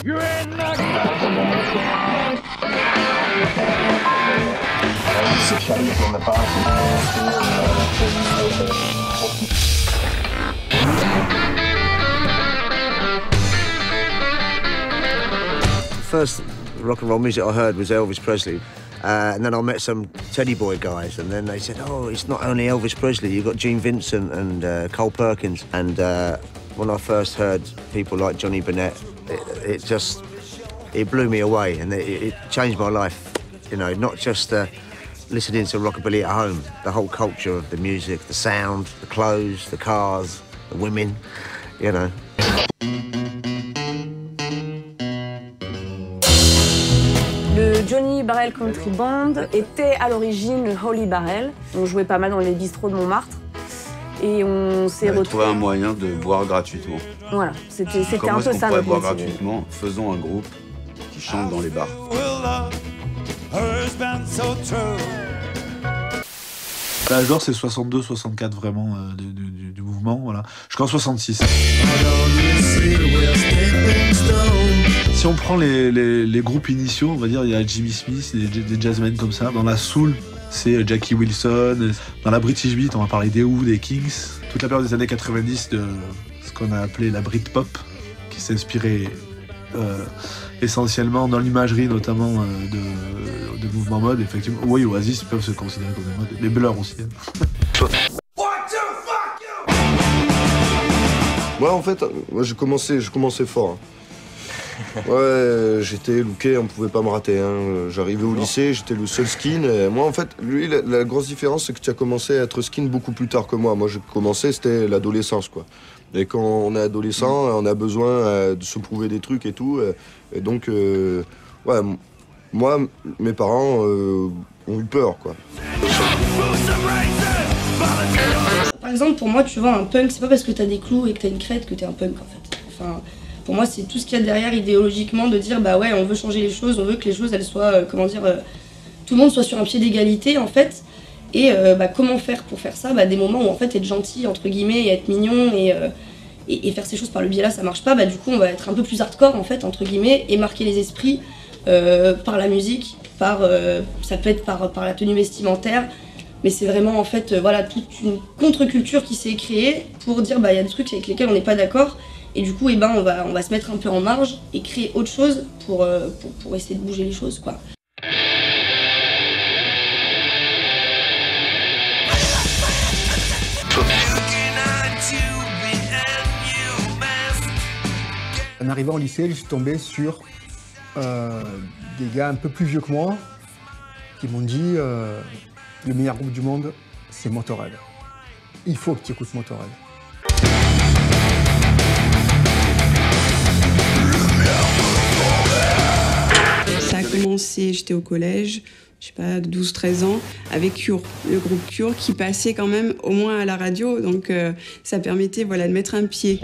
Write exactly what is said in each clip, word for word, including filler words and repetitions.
First rock and roll music I heard was Elvis Presley, uh, and then I met some Teddy Boy guys, and then they said, "Oh, it's not only Elvis Presley. You've got Gene Vincent and uh, Cole Perkins." And uh, when I first heard people like Johnny Burnett, it, it just it blew me away, and it, it changed my life. You know, not just uh, listening to rockabilly at home, the whole culture of the music, the sound, the clothes, the cars, the women. You know. Le Johnny Barrel Country Band était à l'origine le Holy Barrel. On jouait pas mal dans les bistrots de Montmartre. Et on s'est retrouvés... trouvé un moyen de boire gratuitement. Voilà, c'était un peu ça. Comment est-ce qu'on pourrait boire métier. gratuitement? Faisons un groupe qui chante dans les bars. L'âge d'or, c'est soixante-deux soixante-quatre vraiment euh, du, du, du mouvement, voilà. Jusqu'en soixante-six. Si on prend les, les, les groupes initiaux, on va dire, il y a Jimmy Smith, des, des jazzmen comme ça. Dans la soul, c'est Jackie Wilson. Dans la British Beat, on va parler des Who, des Kings. Toute la période des années quatre-vingt-dix, de ce qu'on a appelé la Britpop, qui s'inspirait euh, essentiellement dans l'imagerie, notamment euh, de, de mouvements mode. Effectivement, oui, Oasis peuvent se considérer comme des modes. Les Blur aussi. Hein. Moi, en fait, moi, j'ai commencé, j'ai commencé fort. Hein. Ouais, j'étais looké, on pouvait pas me rater. Hein. J'arrivais au lycée, j'étais le seul skin. Et moi, en fait, lui, la, la grosse différence, c'est que tu as commencé à être skin beaucoup plus tard que moi. Moi, j'ai commencé, c'était l'adolescence, quoi. Et quand on est adolescent, on a besoin euh, de se prouver des trucs et tout. Et donc, euh, ouais, moi, mes parents euh, ont eu peur, quoi. Par exemple, pour moi, tu vois, un punk, c'est pas parce que t'as des clous et que t'as une crête que t'es un punk, en fait. Enfin, pour moi, c'est tout ce qu'il y a derrière idéologiquement de dire, bah ouais, on veut changer les choses, on veut que les choses, elles soient, euh, comment dire, euh, tout le monde soit sur un pied d'égalité, en fait. Et euh, bah, comment faire pour faire ça? Bah, des moments où, en fait, être gentil, entre guillemets, et être mignon, et, euh, et, et faire ces choses par le biais-là, ça marche pas. Bah, du coup, on va être un peu plus hardcore, en fait, entre guillemets, et marquer les esprits euh, par la musique, par, euh, ça peut être par, par la tenue vestimentaire. Mais c'est vraiment en fait euh, voilà, toute une contre-culture qui s'est créée pour dire bah il y a des trucs avec lesquels on n'est pas d'accord et du coup eh ben, on, va, on va se mettre un peu en marge et créer autre chose pour, euh, pour, pour essayer de bouger les choses, quoi. En arrivant au lycée, je suis tombé sur euh, des gars un peu plus vieux que moi qui m'ont dit euh, le meilleur groupe du monde, c'est Motörhead. Il faut que tu écoutes Motörhead. Ça a commencé, j'étais au collège, je sais pas, douze treize ans, avec Cure, le groupe Cure, qui passait quand même au moins à la radio, donc euh, ça permettait voilà, de mettre un pied.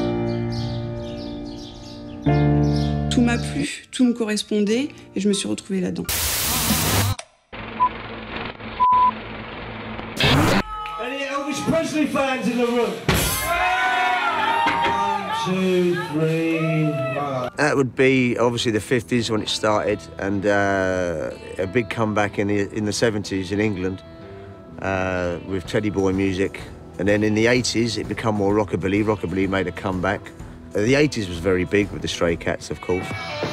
Tout m'a plu, tout me correspondait, et je me suis retrouvée là-dedans. Presley fans in the room. One, two, three. That would be obviously the fifties when it started, and uh, a big comeback in the in the seventies in England uh, with Teddy Boy music, and then in the eighties it became more rockabilly. Rockabilly made a comeback. Uh, the eighties was very big with the Stray Cats, of course.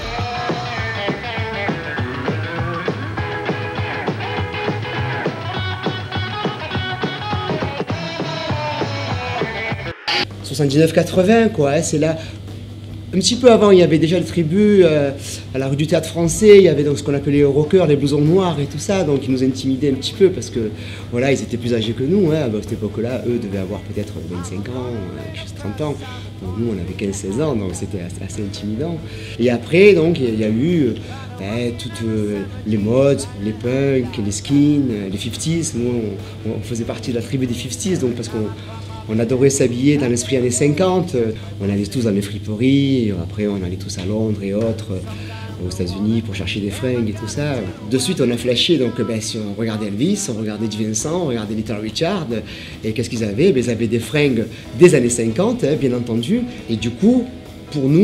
soixante-dix-neuf quatre-vingts, quoi, hein, c'est là. Un petit peu avant, il y avait déjà le tribut euh, à la rue du Théâtre Français, il y avait donc ce qu'on appelait les rockers, les blousons noirs et tout ça, donc ils nous intimidaient un petit peu parce que voilà, ils étaient plus âgés que nous, hein. À cette époque-là, eux devaient avoir peut-être vingt-cinq ans, juste trente ans, donc nous on avait quinze seize ans, donc c'était assez, assez intimidant. Et après, donc, il y a eu euh, ben, toutes euh, les modes, les punks, les skins, les fifties, nous on, on faisait partie de la tribu des fifties, donc parce qu'on On adorait s'habiller dans l'esprit années cinquante, on allait tous dans les friperies, après on allait tous à Londres et autres, aux États-Unis pour chercher des fringues et tout ça. De suite on a flashé, donc ben, si on regardait Elvis, on regardait Di Vincent, on regardait Little Richard, et qu'est-ce qu'ils avaient? Ben, ils avaient des fringues des années cinquante, hein, bien entendu, et du coup, pour nous,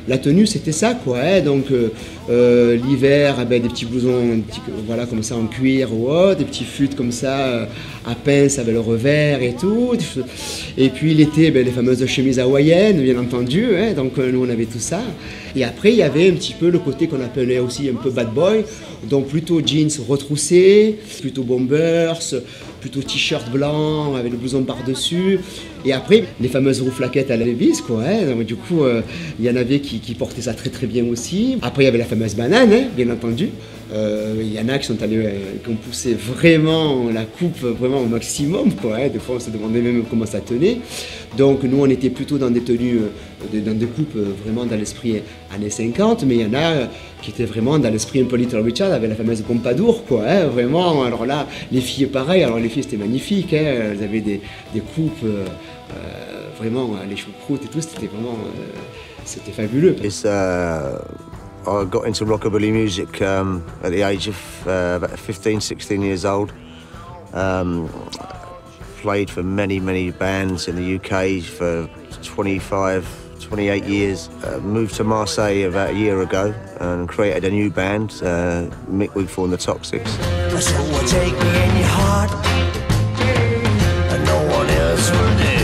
la tenue c'était ça quoi, hein, donc euh, euh, l'hiver eh ben, des petits blousons petits, voilà, comme ça en cuir ou autre, des petits fûts comme ça euh, à pince avec le revers et tout, et puis l'été ben, les fameuses chemises hawaïennes bien entendu, hein, donc euh, nous on avait tout ça, et après il y avait un petit peu le côté qu'on appelait aussi un peu bad boy, donc plutôt jeans retroussés, plutôt bombers, plutôt t-shirt blanc avec le blouson par-dessus. Et après, les fameuses rouflaquettes à la Levi's, quoi. Hein. Donc, du coup, il euh, y en avait qui, qui portaient ça très très bien aussi. Après, il y avait la fameuse banane, hein, bien entendu. Il euh, y en a qui sont allés, euh, qui ont poussé vraiment la coupe vraiment au maximum, quoi. Hein. Des fois, on se demandait même comment ça tenait. Donc, nous, on était plutôt dans des tenues, euh, dans des coupes euh, vraiment dans l'esprit années cinquante, mais il y en a euh, qui étaient vraiment dans l'esprit un peu Little Richard, avec la fameuse pompadour, quoi. Hein. Vraiment, alors là, les filles, pareil. Alors, les filles, c'était magnifique. Hein. Elles avaient des, des coupes. Euh, Euh, vraiment, les choucroutes et tout, c'était vraiment, euh, c'était fabuleux. It's, uh, I got into rockabilly music um, at the age of uh, about fifteen, sixteen years old. Um, played for many, many bands in the U K for twenty-five, twenty-eight years. Uh, moved to Marseille about a year ago and created a new band, uh, Mick Wigfall and the Toxics. So take me in your heart, and no one else will do.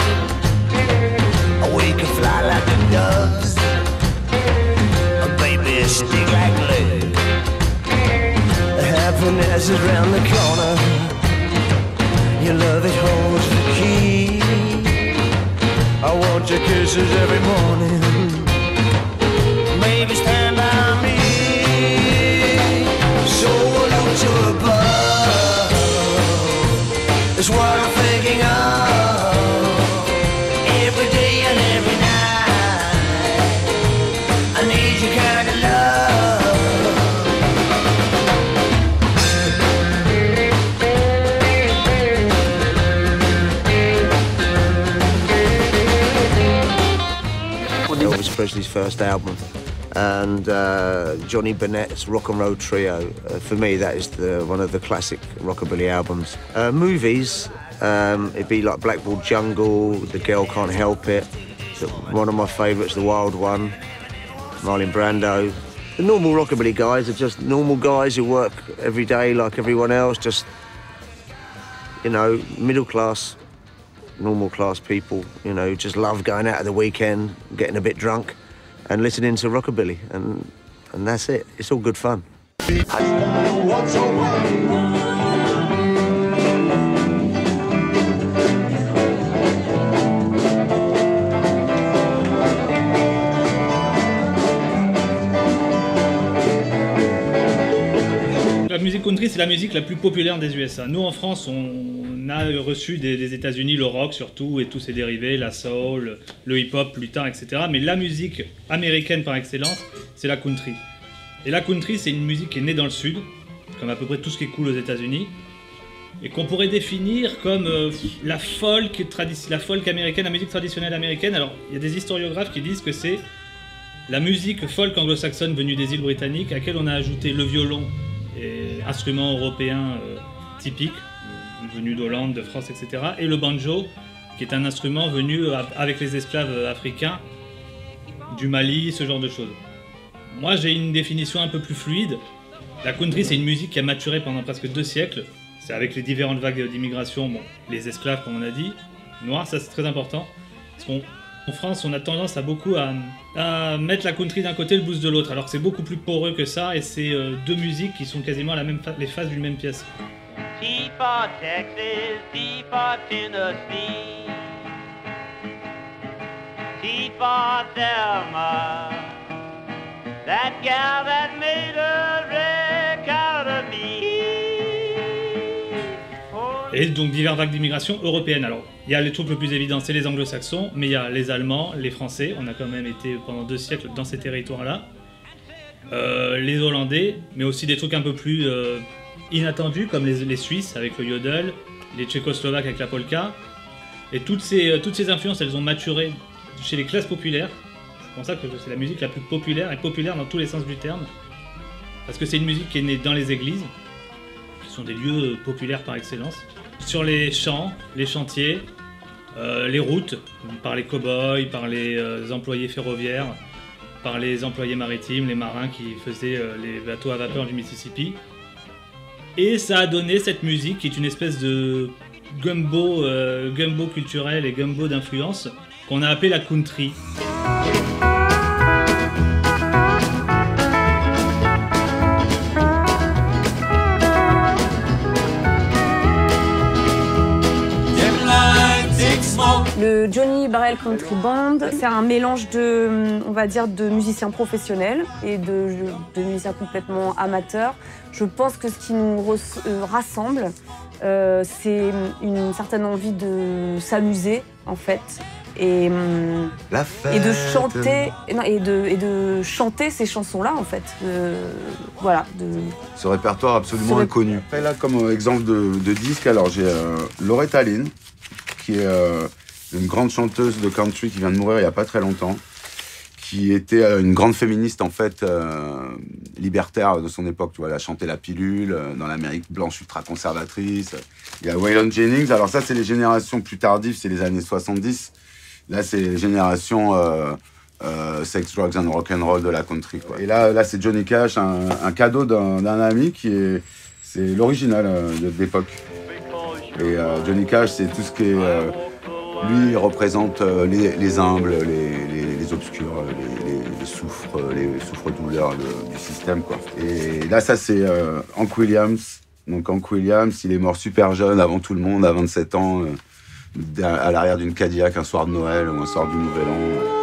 We can fly like the doves, and baby stick like glue. Happiness is round the corner. Your love, it holds the key. I want your kisses every morning. Maybe stand by me. So look to above. It's what I'm thinking of. Every day and every night, I need your kind of love. Elvis Presley's first album, and uh, Johnny Burnett's Rock and Roll Trio. Uh, for me, that is the, one of the classic rockabilly albums. Uh, movies, um, it'd be like Blackboard Jungle, The Girl Can't Help It. So one of my favourites, The Wild One, Marlon Brando. The normal rockabilly guys are just normal guys who work every day like everyone else, just, you know, middle class, normal class people, you know, just love going out at the weekend, getting a bit drunk and listening to rockabilly, and and that's it. It's all good fun. La musique country, c'est la musique la plus populaire des U S A. Nous, en France, on a reçu des, des États-Unis le rock surtout et tous ses dérivés, la soul, le hip-hop plus tard, et cetera. Mais la musique américaine par excellence, c'est la country. Et la country, c'est une musique qui est née dans le Sud, comme à peu près tout ce qui est cool aux États-Unis, et qu'on pourrait définir comme euh, la folk la folk américaine, la musique traditionnelle américaine. Alors, il y a des historiographes qui disent que c'est la musique folk anglo-saxonne venue des îles britanniques, à laquelle on a ajouté le violon, et instruments européens euh, typiques, venus d'Hollande, de France, et cetera. Et le banjo, qui est un instrument venu euh, avec les esclaves africains, du Mali, ce genre de choses. Moi, j'ai une définition un peu plus fluide. La country, c'est une musique qui a maturé pendant presque deux siècles. C'est avec les différentes vagues d'immigration, bon, les esclaves, comme on a dit, noirs, ça c'est très important. Parce qu'on En France, on a tendance à beaucoup à, à mettre la country d'un côté et le blues de l'autre, alors que c'est beaucoup plus poreux que ça, et c'est euh, deux musiques qui sont quasiment la même les faces d'une même pièce. T for Texas, T for Tennessee, T for Thelma, that gal that made a wreck out of me. Et donc diverses vagues d'immigration européenne. Alors, il y a les trucs le plus évidents, c'est les anglo-saxons, mais il y a les Allemands, les Français, on a quand même été pendant deux siècles dans ces territoires-là, euh, les Hollandais, mais aussi des trucs un peu plus euh, inattendus, comme les, les Suisses avec le yodel, les Tchécoslovaques avec la polka, et toutes ces, euh, toutes ces influences, elles ont maturé chez les classes populaires. C'est pour ça que c'est la musique la plus populaire, et populaire dans tous les sens du terme, parce que c'est une musique qui est née dans les églises, qui sont des lieux populaires par excellence, sur les champs, les chantiers, euh, les routes, par les cow-boys, par les euh, employés ferroviaires, par les employés maritimes, les marins qui faisaient euh, les bateaux à vapeur du Mississippi. Et ça a donné cette musique qui est une espèce de gumbo, euh, gumbo culturel et gumbo d'influence qu'on a appelé la country. Le Johnny Barrel Country Band, c'est un mélange de, on va dire, de musiciens professionnels et de, de musiciens complètement amateurs. Je pense que ce qui nous euh, rassemble, euh, c'est une certaine envie de s'amuser, en fait, et, La fête. et de chanter, et, non, et, de, et de chanter ces chansons-là, en fait. Euh, voilà. De... Ce répertoire absolument Ce ré... inconnu. Et là, comme exemple de, de disque, alors j'ai euh, Loretta Lynn, qui est euh, une grande chanteuse de country qui vient de mourir il n'y a pas très longtemps, qui était euh, une grande féministe en fait euh, libertaire de son époque. Tu vois, elle a chanté la pilule euh, dans l'Amérique blanche ultra conservatrice. Il y a Waylon Jennings. Alors ça, c'est les générations plus tardives, c'est les années soixante-dix. Là, c'est les générations euh, euh, sex, drugs and rock'n'roll de la country, quoi. Et là, là, c'est Johnny Cash, un, un cadeau d'un, d'un ami qui est, c'est l'original euh, de, de l'époque. Et euh, Johnny Cash, c'est tout ce qui est... Euh, lui, il représente euh, les, les humbles, les, les, les obscurs, les, les, les souffres, les souffres-douleurs du système, quoi. Et là, ça, c'est euh, Hank Williams. Donc, Hank Williams, il est mort super jeune, avant tout le monde, à vingt-sept ans, euh, à l'arrière d'une Cadillac, un soir de Noël ou un soir du Nouvel An.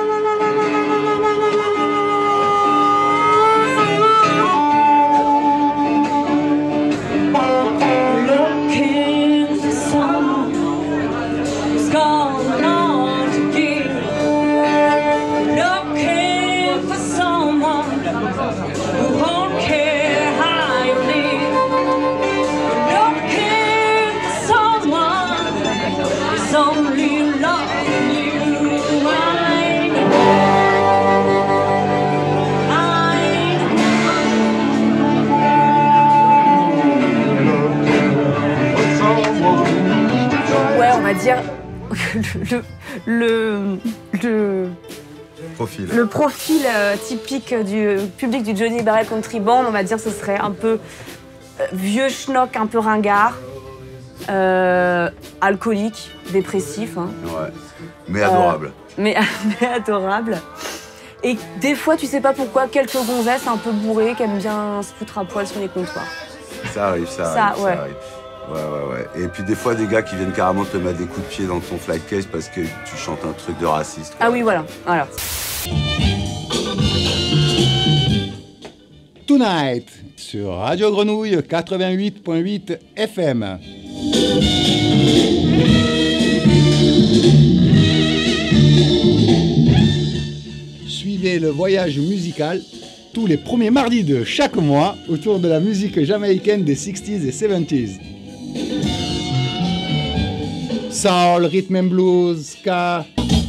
dire le, le, le, profil, le profil euh, typique du public du Johnny Barrel Country Band, on va dire ce serait un peu euh, vieux schnock, un peu ringard, euh, alcoolique, dépressif. Hein. Ouais, mais adorable. Euh, mais, mais adorable. Et des fois, tu sais pas pourquoi, quelques gonzesses un peu bourrées qui aiment bien se foutre à poil sur les comptoirs. Ça arrive, ça, ça arrive, ouais. ça arrive. Ouais, ouais, ouais. Et puis des fois, des gars qui viennent carrément te mettre des coups de pied dans ton flight case parce que tu chantes un truc de raciste. Quoi. Ah oui, voilà, voilà. Tonight, sur Radio Grenouille quatre-vingt-huit point huit F M. Suivez le voyage musical tous les premiers mardis de chaque mois autour de la musique jamaïcaine des sixties et seventies. Soul, rhythm and blues, ska.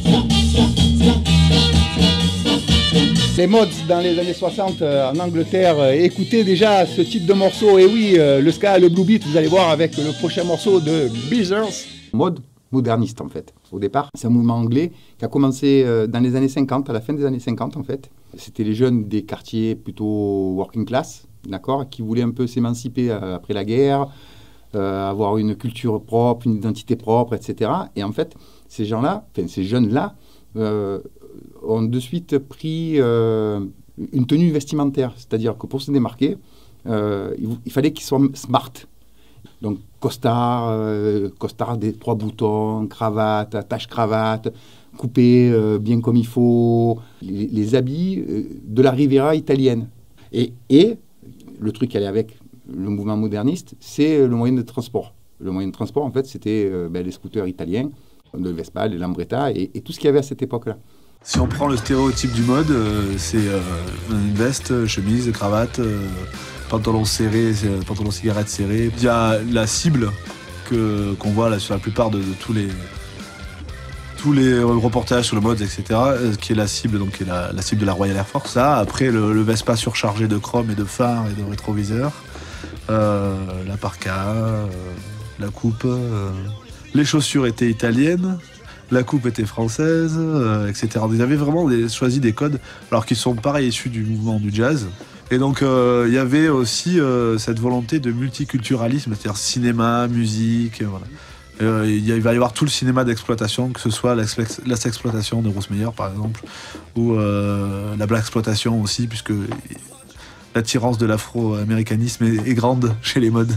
Les mods dans les années soixante en Angleterre écoutaient déjà ce type de morceau. Et oui, le ska, le blue beat, vous allez voir avec le prochain morceau de Beezers. Mode moderniste en fait, au départ. C'est un mouvement anglais qui a commencé dans les années cinquante, à la fin des années cinquante en fait. C'était les jeunes des quartiers plutôt working class, d'accord, qui voulaient un peu s'émanciper après la guerre, euh, avoir une culture propre, une identité propre, et cetera. Et en fait, ces gens-là, enfin ces jeunes-là, euh, ont de suite pris euh, une tenue vestimentaire. C'est-à-dire que pour se démarquer, euh, il, il fallait qu'ils soient smart. Donc costard, euh, costard des trois boutons, cravate, attache-cravate, coupé euh, bien comme il faut, les, les habits euh, de la Riviera italienne. Et, et le truc qui allait avec le mouvement moderniste, c'est le moyen de transport. Le moyen de transport, en fait, c'était euh, ben, les scooters italiens, le Vespa, les Lambretta, et, et tout ce qu'il y avait à cette époque-là. Si on prend le stéréotype du mode, euh, c'est euh, une veste, chemise, cravate, euh, pantalon serré, pantalon cigarette serré. Il y a la cible que, qu'on voit là, sur la plupart de, de tous les... tous les reportages sur le mode, et cetera, qui est la cible, donc qui est la, la cible de la Royal Air Force. Ça, après le, le Vespa surchargé de chrome et de phares et de rétroviseurs, euh, la parka, euh, la coupe, euh, les chaussures étaient italiennes, la coupe était française, euh, et cetera. Ils avaient vraiment des, choisi des codes, alors qu'ils sont pareil issus du mouvement du jazz. Et donc euh, il y avait aussi euh, cette volonté de multiculturalisme, c'est-à-dire cinéma, musique, euh, voilà. Euh, il, y a, il va y avoir tout le cinéma d'exploitation, que ce soit la sexploitation de Bruce Meyer par exemple, ou euh, la black exploitation aussi, puisque l'attirance de l'afro-américanisme est, est grande chez les mods.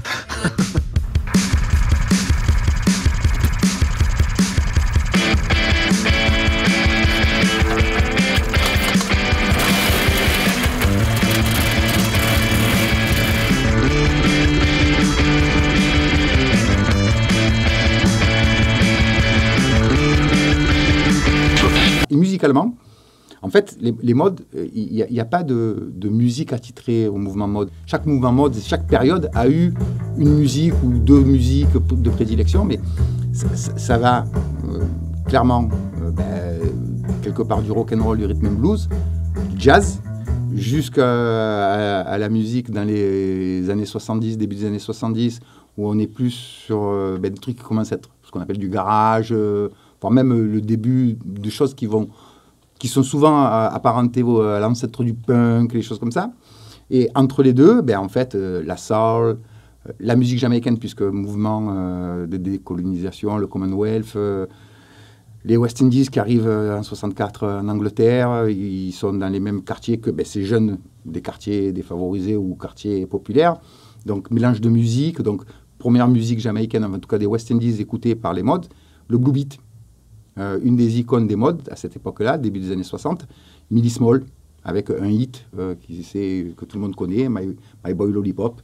Et musicalement, en fait, les, les modes, il n'y a, a pas de, de musique attitrée au mouvement mode. Chaque mouvement mode, chaque période a eu une musique ou deux musiques de prédilection, mais ça, ça, ça va euh, clairement euh, ben, quelque part du rock and roll, du rhythm and blues, du jazz, jusqu'à à, à la musique dans les années soixante-dix, début des années soixante-dix, où on est plus sur euh, ben, des trucs qui commencent à être ce qu'on appelle du garage, euh, voire même le début de choses qui vont qui sont souvent apparentés à l'ancêtre du punk, les choses comme ça. Et entre les deux, ben, en fait, euh, la soul, euh, la musique jamaïcaine, puisque mouvement euh, de décolonisation, le Commonwealth, euh, les West Indies qui arrivent en soixante-quatre en Angleterre, ils sont dans les mêmes quartiers que ben, ces jeunes des quartiers défavorisés ou quartiers populaires. Donc, mélange de musique. Donc, première musique jamaïcaine, en tout cas des West Indies écoutée par les mods, le Blue Beat. Euh, une des icônes des mods à cette époque-là, début des années soixante, Millie Small, avec un hit euh, qui, c'est, que tout le monde connaît, My, My Boy Lollipop.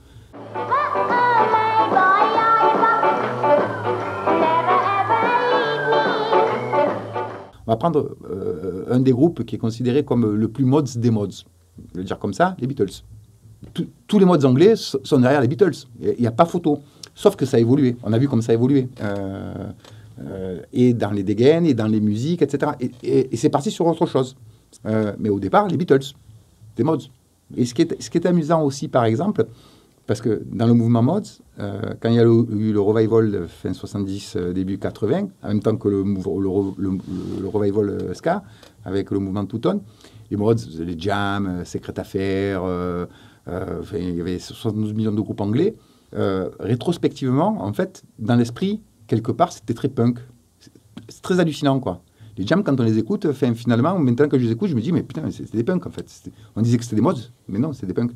On va prendre euh, un des groupes qui est considéré comme le plus mods des mods. Je vais le dire comme ça, les Beatles. Tout, tous les mods anglais sont derrière les Beatles. Il n'y a pas photo. Sauf que ça a évolué. On a vu comme ça a évolué. Euh, Euh, et dans les dégaines, et dans les musiques, et cetera. Et, et, et c'est parti sur autre chose. Euh, mais au départ, les Beatles, des mods. Et ce qui est, ce qui est amusant aussi, par exemple, parce que dans le mouvement mods, euh, quand il y a eu le, le revival fin soixante-dix, euh, début quatre-vingts, en même temps que le, le, le, le revival euh, ska, avec le mouvement Two-Tone, les mods, les Jam, euh, Secret Affair, euh, euh, enfin, il y avait soixante-douze millions de groupes anglais. Euh, rétrospectivement, en fait, dans l'esprit, quelque part, c'était très punk. C'est très hallucinant, quoi. Les jams, quand on les écoute, enfin, finalement, maintenant que je les écoute, je me dis, mais putain, c'était des punks, en fait. C'était... On disait que c'était des mods, mais non, c'est des punks.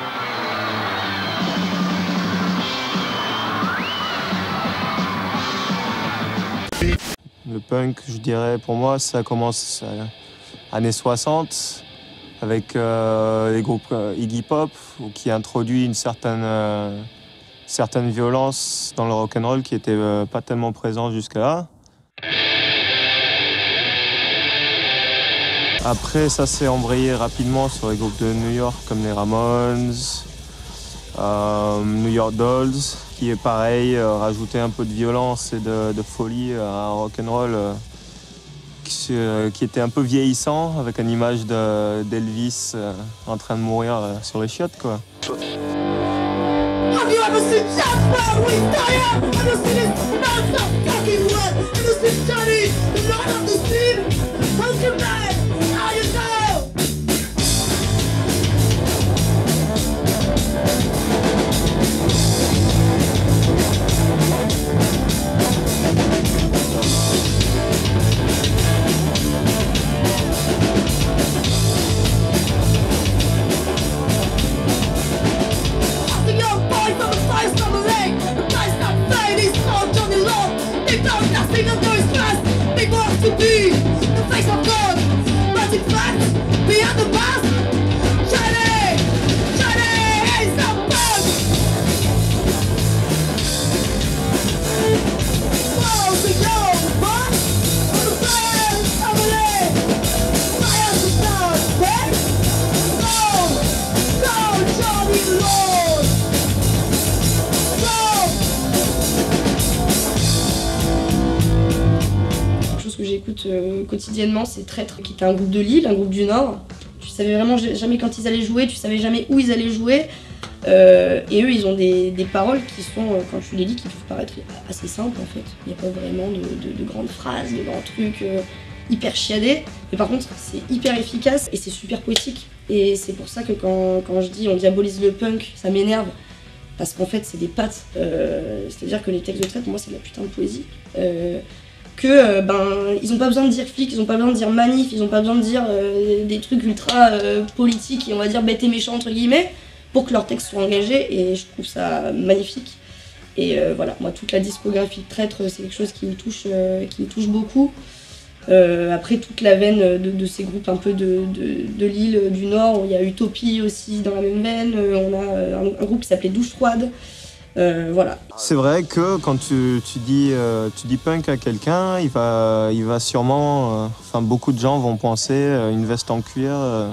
Le punk, je dirais, pour moi, ça commence euh, années soixante, avec euh, les groupes euh, Iggy Pop, qui introduit une certaine... Euh, certaines violences dans le rock'n'roll qui n'étaient euh, pas tellement présentes jusque-là. Après, ça s'est embrayé rapidement sur les groupes de New York comme les Ramones, euh, New York Dolls, qui est pareil, euh, rajoutait un peu de violence et de, de folie à un rock'n'roll euh, qui, euh, qui était un peu vieillissant, avec une image de, d'Elvis euh, en train de mourir euh, sur les chiottes, quoi. Have you ever seen Jack Brown with Diane? Have you seen his non-stop talking word? Have you seen Johnny, the Lord of the Sea? How can I? How you know? To be the face of God, but in fact, beyond the mask, Johnny, Johnny is a bug. Wow, the young man, on the fire, family, fire to start, right? No, no, Johnny Lord, no. Que j'écoute euh, quotidiennement, c'est Traître, qui était un groupe de Lille, un groupe du Nord, Tu savais vraiment jamais quand ils allaient jouer, tu savais jamais où ils allaient jouer. Euh, et eux, ils ont des, des paroles qui sont, euh, quand tu les lis, qui peuvent paraître assez simples en fait. Il n'y a pas vraiment de, de, de grandes phrases, de grands trucs euh, hyper chiadés. Mais par contre, c'est hyper efficace et c'est super poétique. Et c'est pour ça que quand, quand je dis on diabolise le punk, ça m'énerve. Parce qu'en fait, c'est des pattes. Euh, C'est-à-dire que les textes de traite, pour moi, c'est de la putain de poésie. Euh, que euh, ben ils ont pas besoin de dire flic, ils ont pas besoin de dire manif, ils ont pas besoin de dire euh, des trucs ultra euh, politiques et on va dire bêtes et méchants entre guillemets pour que leurs textes soient engagés et je trouve ça magnifique. Et euh, voilà, moi toute la discographie de Traître c'est quelque chose qui me touche, euh, qui me touche beaucoup. Euh, après toute la veine de, de ces groupes un peu de, de, de l'île du Nord, où il y a Utopie aussi dans la même veine, on a un, un groupe qui s'appelait Douche Froide. Euh, voilà. C'est vrai que quand tu, tu, dis, euh, tu dis punk à quelqu'un, il va, il va sûrement... Enfin, euh, beaucoup de gens vont penser euh, une veste en cuir, euh,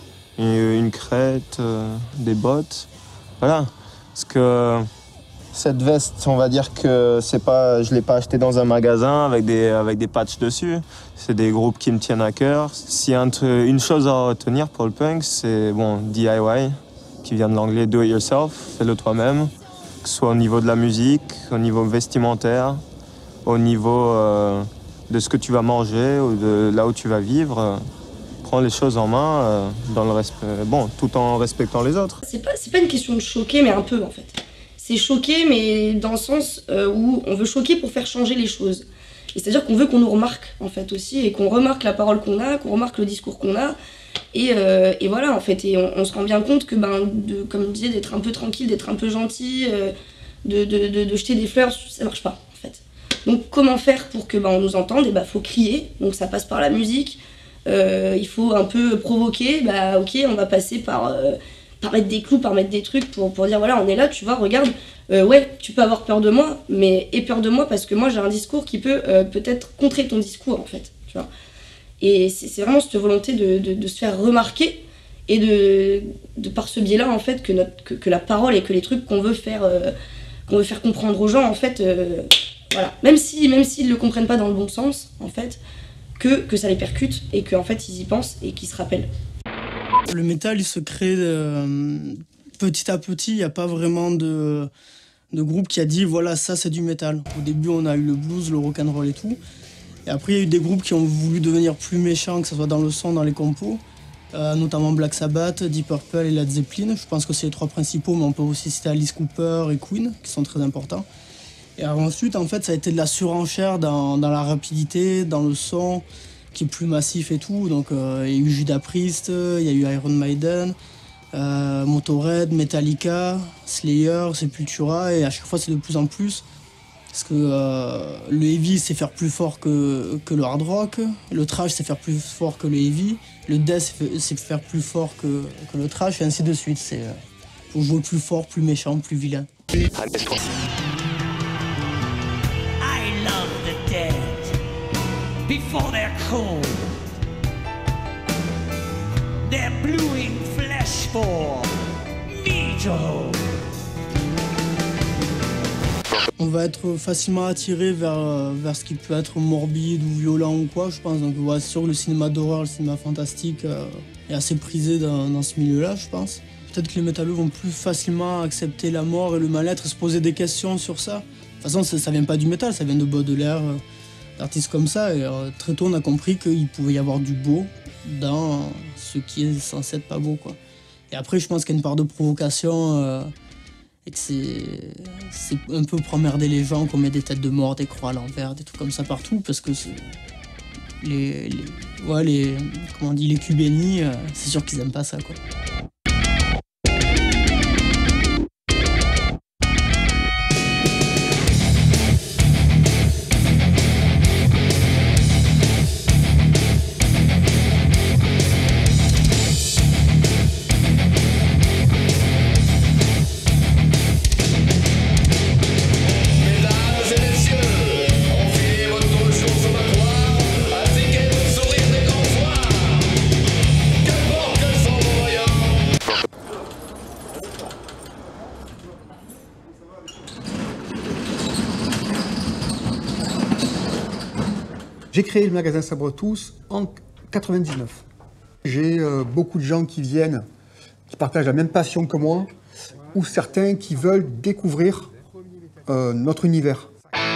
une, une crête, euh, des bottes. Voilà. Parce que cette veste, on va dire que c'est pas, je ne l'ai pas achetée dans un magasin avec des, avec des patchs dessus. C'est des groupes qui me tiennent à cœur. S'il y a un, une chose à retenir pour le punk, c'est bon, D I Y, qui vient de l'anglais do it yourself, fais-le toi-même. Que ce soit au niveau de la musique, au niveau vestimentaire, au niveau euh, de ce que tu vas manger ou de là où tu vas vivre. Euh, prends les choses en main euh, dans le respect, bon, tout en respectant les autres. C'est pas, c'est pas une question de choquer, mais un peu en fait. C'est choquer, mais dans le sens euh, où on veut choquer pour faire changer les choses. Et c'est-à-dire qu'on veut qu'on nous remarque en fait aussi, et qu'on remarque la parole qu'on a, qu'on remarque le discours qu'on a. Et, euh, et voilà en fait, et on, on se rend bien compte que, ben, de, comme je disais, d'être un peu tranquille, d'être un peu gentil, euh, de, de, de, de jeter des fleurs, ça marche pas en fait. Donc comment faire pour que ben, on nous entende? Et bah faut crier, donc ça passe par la musique. Euh, il faut un peu provoquer, bah ok, on va passer par, euh, par mettre des clous, par mettre des trucs pour, pour dire voilà, on est là, tu vois, regarde, euh, ouais, tu peux avoir peur de moi, mais aie peur de moi parce que moi j'ai un discours qui peut euh, peut-être contrer ton discours en fait, tu vois. Et c'est vraiment cette volonté de, de, de se faire remarquer et de, de par ce biais-là en fait que, notre, que, que la parole et que les trucs qu'on veut faire euh, qu'on veut faire comprendre aux gens en fait, euh, voilà, même si même s'ils le comprennent pas dans le bon sens en fait, que, que ça les percute et qu'en fait ils y pensent et qu'ils se rappellent. Le métal il se crée euh, petit à petit, il n'y a pas vraiment de, de groupe qui a dit voilà ça c'est du métal. Au début on a eu le blues, le rock'n'roll et tout. Et après, il y a eu des groupes qui ont voulu devenir plus méchants, que ce soit dans le son, dans les compos, euh, notamment Black Sabbath, Deep Purple et Led Zeppelin. Je pense que c'est les trois principaux, mais on peut aussi citer Alice Cooper et Queen, qui sont très importants. Et ensuite, en fait, ça a été de la surenchère dans, dans la rapidité, dans le son, qui est plus massif et tout. Donc, euh, il y a eu Judas Priest, il y a eu Iron Maiden, euh, Motörhead, Metallica, Slayer, Sepultura, et à chaque fois, c'est de plus en plus. Parce que euh, le heavy c'est faire plus fort que, que le hard rock, le thrash c'est faire plus fort que le heavy, le death c'est faire plus fort que, que le thrash et ainsi de suite. C'est euh, pour jouer plus fort, plus méchant, plus vilain. I love the dead before they're cold. They're bluing flesh for me to hold. On va être facilement attiré vers, vers ce qui peut être morbide ou violent ou quoi, je pense. Donc ouais, c'est sûr que le cinéma d'horreur, le cinéma fantastique euh, est assez prisé dans, dans ce milieu-là, je pense. Peut-être que les métalleux vont plus facilement accepter la mort et le mal-être et se poser des questions sur ça. De toute façon, ça, ça vient pas du métal, ça vient de Baudelaire, euh, d'artistes comme ça. Et euh, très tôt, on a compris qu'il pouvait y avoir du beau dans ce qui est censé être pas beau, quoi. Et après, je pense qu'il y a une part de provocation... Euh, et que c'est un peu pour emmerder les gens qu'on met des têtes de mort, des croix à l'envers, des trucs comme ça partout, parce que les, les, ouais, les, comment on dit, les cubénis, euh, c'est sûr qu'ils aiment pas ça, quoi. J'ai créé le magasin Sabre Tous en quatre-vingt-dix-neuf. J'ai euh, beaucoup de gens qui viennent, qui partagent la même passion que moi, ou certains qui veulent découvrir euh, notre univers.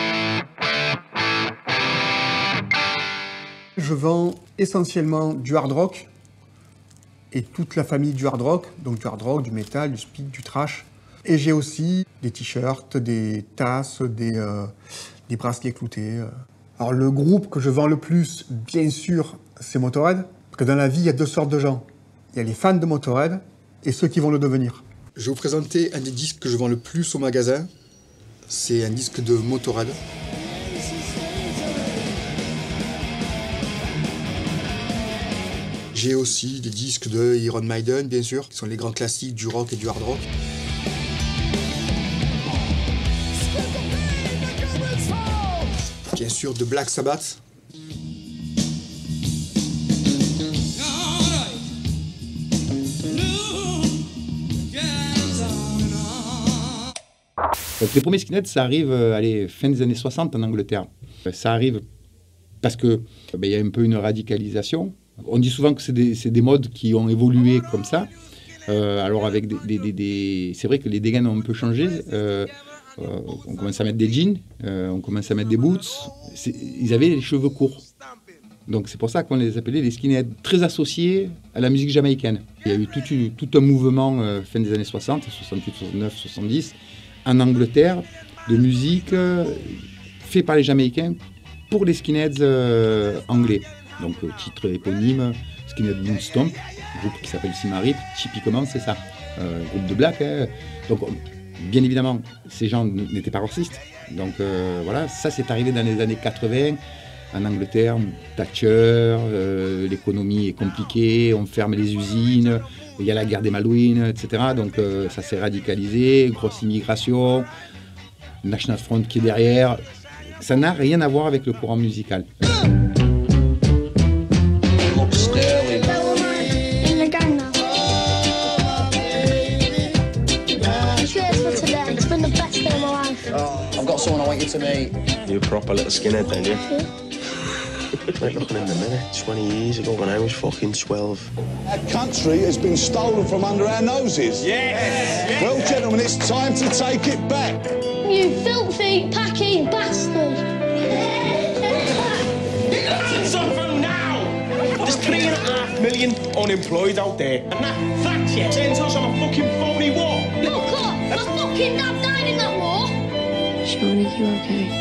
Je vends essentiellement du hard rock et toute la famille du hard rock, donc du hard rock, du metal, du speed, du thrash. Et j'ai aussi des t-shirts, des tasses, des, euh, des bracelets cloutés. Alors le groupe que je vends le plus, bien sûr, c'est Motörhead. Parce que dans la vie, il y a deux sortes de gens. Il y a les fans de Motörhead et ceux qui vont le devenir. Je vais vous présenter un des disques que je vends le plus au magasin. C'est un disque de Motörhead. J'ai aussi des disques de Iron Maiden, bien sûr, qui sont les grands classiques du rock et du hard rock. Bien sûr, de Black Sabbath. Donc les premiers skinheads, ça arrive euh, allez, fin des années soixante en Angleterre. Ça arrive parce que ben, y a un peu une radicalisation. On dit souvent que c'est des, c'est des modes qui ont évolué comme ça. Euh, alors avec des, des, des, des... c'est vrai que les dégaines ont un peu changé. Euh, euh, on commence à mettre des jeans, euh, on commence à mettre des boots. C'est... Ils avaient les cheveux courts. Donc c'est pour ça qu'on les appelait les skinheads, très associés à la musique jamaïcaine. Il y a eu tout, une, tout un mouvement euh, fin des années soixante, soixante-huit, soixante-neuf, soixante-dix, en Angleterre, de musique euh, fait par les Jamaïcains pour les skinheads euh, anglais. Donc euh, titre éponyme, Skinhead Boom Stomp, groupe qui s'appelle Simarip, typiquement c'est ça, euh, groupe de black. Hein. Donc bien évidemment, ces gens n'étaient pas racistes. Donc euh, voilà, ça c'est arrivé dans les années quatre-vingts. En Angleterre, Thatcher, euh, l'économie est compliquée, on ferme les usines, il y a la guerre des Malouines, et cetera. Donc euh, ça s'est radicalisé, grosse immigration, National Front qui est derrière. Ça n'a rien à voir avec le courant musical. I've got someone I want you to meet. You're a proper little skinhead then, yeah? Like looking in the mirror, twenty years ago when I was fucking twelve. Our country has been stolen from under our noses. Yes! yes. Well, gentlemen, it's time to take it back. You filthy, packy bastard! That's something now! There's three and a half million unemployed out there. And that fact, yeah, turns us on a fucking phony war. Look up! My fucking dad died in that war! Sean, are you okay?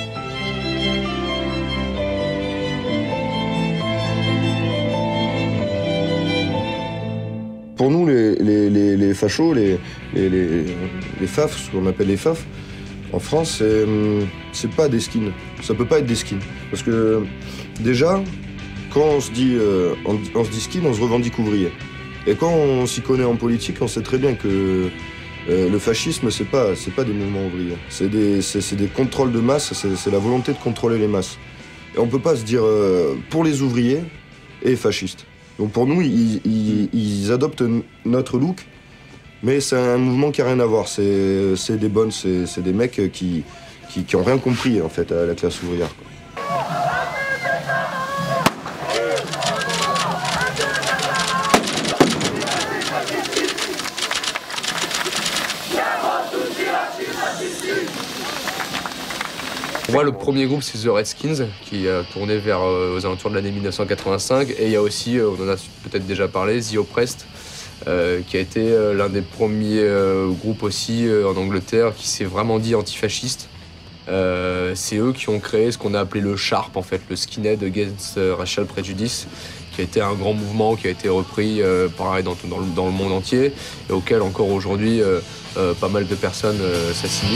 Pour nous, les, les, les, les fachos, les, les, les, les faf, ce qu'on appelle les faf, en France, c'est, c'est pas des skins. Ça peut pas être des skins. Parce que déjà, quand on se dit, euh, on, on se dit skin, on se revendique ouvrier. Et quand on s'y connaît en politique, on sait très bien que euh, le fascisme, c'est pas, c'est pas des mouvements ouvriers. C'est des, c'est, c'est des contrôles de masse, c'est, c'est la volonté de contrôler les masses. Et on peut pas se dire euh, pour les ouvriers et fascistes. Donc pour nous, ils, ils, ils adoptent notre look, mais c'est un mouvement qui n'a rien à voir. C'est, c'est des bonnes, c'est, c'est des mecs qui, qui, qui ont rien compris en fait à la classe ouvrière, quoi. Pour moi, le premier groupe, c'est The Redskins, qui a tourné vers euh, aux alentours de l'année mille neuf cent quatre-vingt-cinq. Et il y a aussi, euh, on en a peut-être déjà parlé, The Oppressed, euh, qui a été euh, l'un des premiers euh, groupes aussi euh, en Angleterre qui s'est vraiment dit antifasciste. Euh, c'est eux qui ont créé ce qu'on a appelé le SHARP, en fait, le Skinhead Against Racial Prejudice, qui a été un grand mouvement qui a été repris euh, pareil, dans, dans, le, dans le monde entier et auquel encore aujourd'hui euh, euh, pas mal de personnes euh, s'assimilent.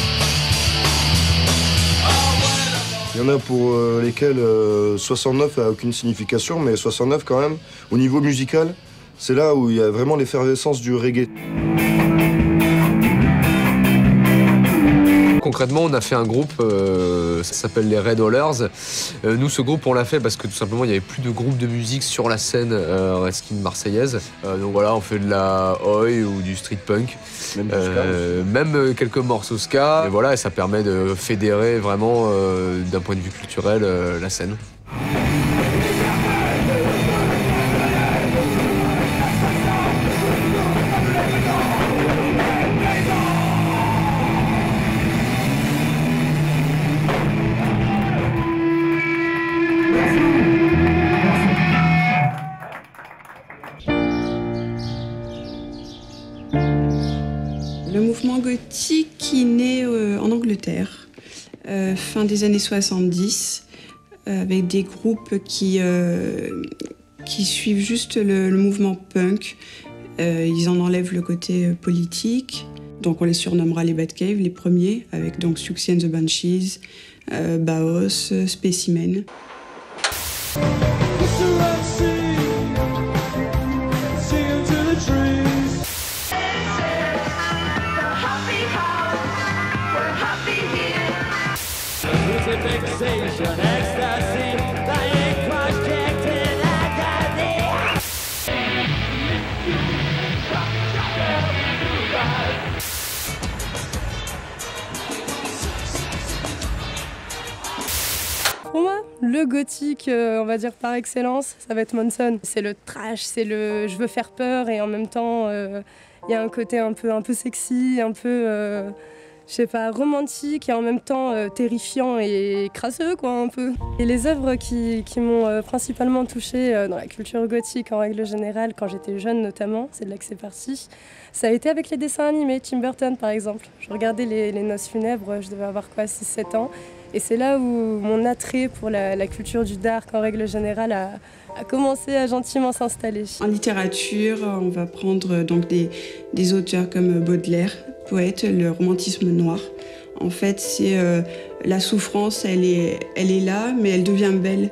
Il y en a pour euh, lesquels euh, soixante-neuf n'a aucune signification, mais soixante-neuf quand même, au niveau musical, c'est là où il y a vraiment l'effervescence du reggae. Concrètement, on a fait un groupe, euh, ça s'appelle les Red Hollers. Euh, nous, ce groupe, on l'a fait parce que tout simplement, il n'y avait plus de groupe de musique sur la scène euh, Redskins marseillaise. Euh, donc voilà, on fait de la oi ou du street punk, même, euh, même quelques morceaux ska. Et voilà, et ça permet de fédérer vraiment, euh, d'un point de vue culturel, euh, la scène. Le mouvement gothique qui naît euh, en Angleterre, euh, fin des années soixante-dix, euh, avec des groupes qui, euh, qui suivent juste le, le mouvement punk. Euh, ils en enlèvent le côté euh, politique. Donc on les surnommera les Batcave, les premiers, avec donc Siouxsie and the Banshees, euh, Baos, euh, Specimen. Pour moi, le gothique, euh, on va dire par excellence, ça va être Monson. C'est le trash, c'est le je veux faire peur et en même temps, il euh, y a un côté un peu, un peu sexy, un peu, euh, je sais pas, romantique et en même temps euh, terrifiant et crasseux, quoi, un peu. Et les œuvres qui, qui m'ont euh, principalement touchée euh, dans la culture gothique en règle générale, quand j'étais jeune notamment, c'est de là que c'est parti, ça a été avec les dessins animés, Tim Burton par exemple. Je regardais les, les Noces funèbres, je devais avoir quoi, six sept ans. Et c'est là où mon attrait pour la, la culture du dark en règle générale a, a commencé à gentiment s'installer. En littérature, on va prendre donc des, des auteurs comme Baudelaire, poète, le romantisme noir. En fait, c'est euh, la souffrance, elle est, elle est là, mais elle devient belle.